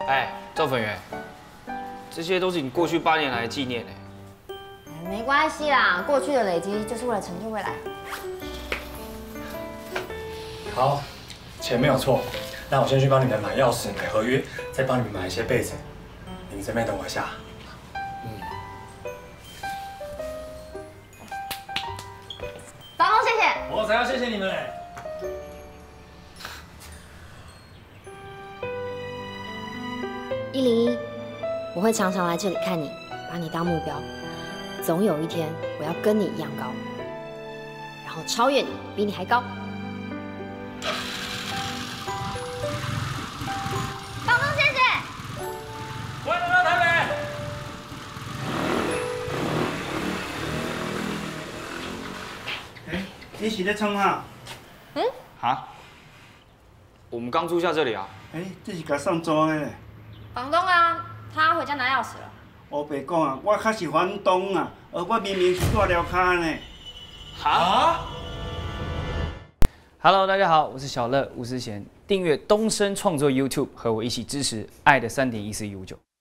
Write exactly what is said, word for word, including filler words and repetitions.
哎，赵粉圆，这些都是你过去八年来的纪念哎。 没关系啦，过去的累积就是为了成就未来。 好，钱没有错，那我先去帮你们买钥匙、买合约，再帮你们买一些被子。你们这边等我一下。嗯。 房东，谢谢。 我才要谢谢你们嘞。 一零一，我会常常来这里看你，把你当目标。总有一天，我要跟你一样高，然后超越你，比你还高。房东，谢谢。 欢迎来到台北。哎，你是在创啥？ 嗯？ 啊？我们刚住下这里啊。 哎，这是甲送租的嘞。 房东啊，他回家拿钥匙了。 我白讲啊，我较是房东啊，而我明明是住寮卡呢。 啊 ？Hello， 大家好，我是小乐吴思贤，订阅东升创作 YouTube， 和我一起支持爱的三点一四一五九。